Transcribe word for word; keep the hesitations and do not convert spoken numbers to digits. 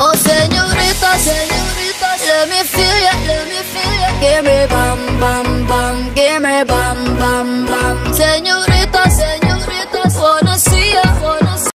Oh señorita, señorita, let me feel ya, let me feel ya. Give me bam, bam, bam, give me bam, bam, bam.